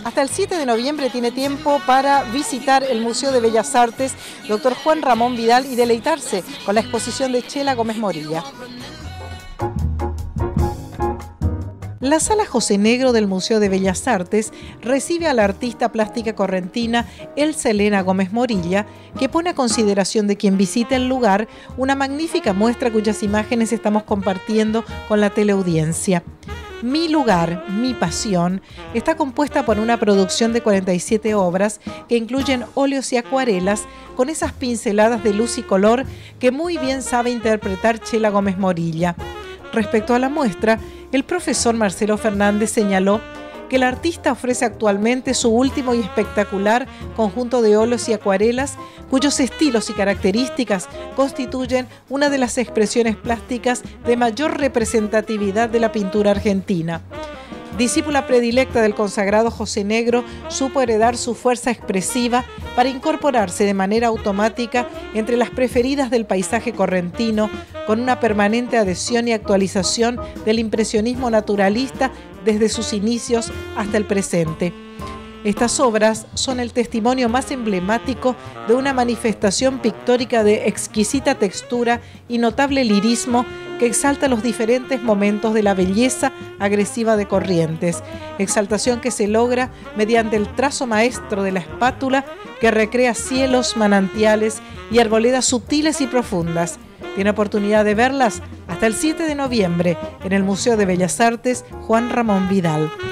Hasta el 7 de noviembre tiene tiempo para visitar el Museo de Bellas Artes Dr. Juan Ramón Vidal y deleitarse con la exposición de Chela Gómez Morilla. La Sala José Negro del Museo de Bellas Artes recibe a la artista plástica correntina Elsa Elena Gómez Morilla, que pone a consideración de quien visita el lugar una magnífica muestra cuyas imágenes estamos compartiendo con la teleaudiencia. Mi lugar, mi pasión, está compuesta por una producción de 47 obras que incluyen óleos y acuarelas con esas pinceladas de luz y color que muy bien sabe interpretar Chela Gómez Morilla. Respecto a la muestra, el profesor Marcelo Fernández señaló que el artista ofrece actualmente su último y espectacular conjunto de óleos y acuarelas, cuyos estilos y características constituyen una de las expresiones plásticas de mayor representatividad de la pintura argentina. Discípula predilecta del consagrado José Negro, supo heredar su fuerza expresiva para incorporarse de manera automática entre las preferidas del paisaje correntino, con una permanente adhesión y actualización del impresionismo naturalista desde sus inicios hasta el presente. Estas obras son el testimonio más emblemático de una manifestación pictórica de exquisita textura y notable lirismo que exalta los diferentes momentos de la belleza agresiva de Corrientes, exaltación que se logra mediante el trazo maestro de la espátula que recrea cielos, manantiales y arboledas sutiles y profundas. Tiene oportunidad de verlas hasta el 7 de noviembre en el Museo de Bellas Artes Juan Ramón Vidal.